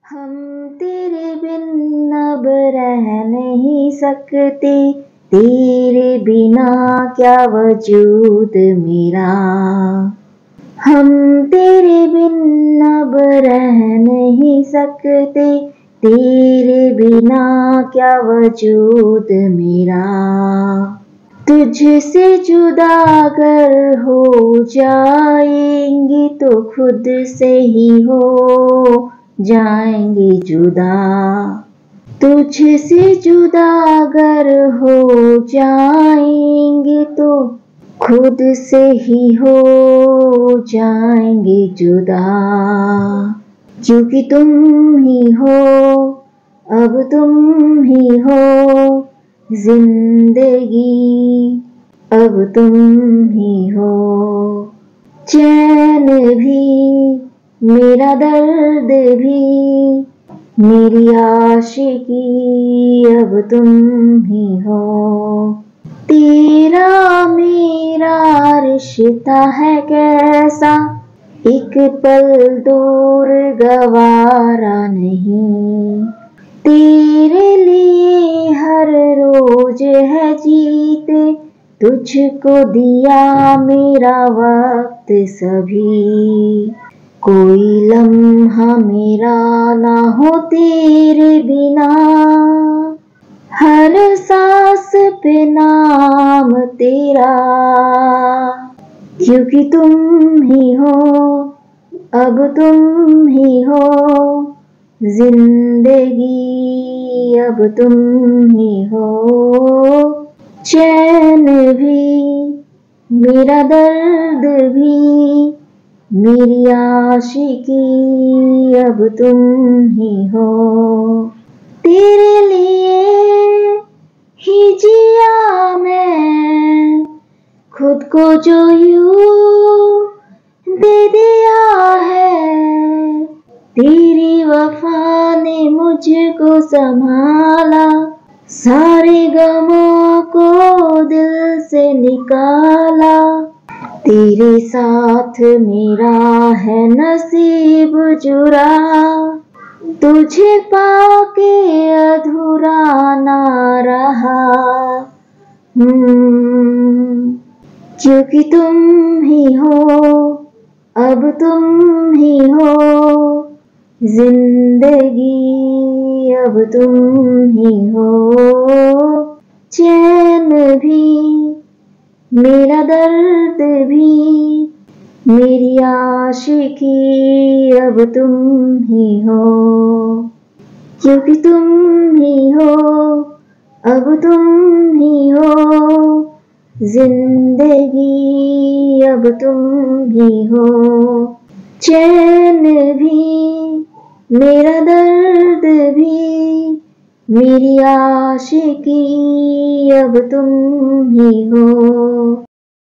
हम तेरे बिन अब रह नहीं सकते, तेरे बिना क्या वजूद मेरा। हम तेरे बिन अब रह नहीं सकते, तेरे बिना क्या वजूद मेरा। तुझसे जुदा अगर हो जाएंगे तो खुद से ही हो जाएंगे जुदा। तुझसे जुदा अगर हो जाएंगे तो खुद से ही हो जाएंगे जुदा। क्योंकि तुम ही हो, अब तुम ही हो जिंदगी, अब तुम ही हो। चैन भी मेरा दर्द भी मेरी आशिकी, अब तुम ही हो। तेरा मेरा रिश्ता है कैसा, एक पल दूर गवारा नहीं। तेरे लिए हर रोज है जीते, तुझको दिया मेरा वक्त सभी। कोई लम्हा मेरा ना हो तेरे बिना, हर सांस पे नाम तेरा। क्योंकि तुम ही हो, अब तुम ही हो जिंदगी, अब तुम ही हो। चैन भी मेरा दर्द भी मेरी आशिकी, अब तुम ही हो। तेरे लिए ही जिया मैं, खुद को जो यूं दे दिया है। तेरी वफा ने मुझको संभाला, सारे गमों को दिल से निकाला। तेरे साथ मेरा है नसीब जुड़ा, तुझे पाके अधूरा ना रहा। क्योंकि तुम ही हो, अब तुम ही हो जिंदगी, अब तुम ही हो। चैन भी मेरा दर्द भी मेरी आशिकी, अब तुम ही हो। क्योंकि तुम ही हो, अब तुम ही हो जिंदगी, अब तुम ही हो। चैन भी मेरा दर्द भी मेरी आशिकी, अब तुम ही हो।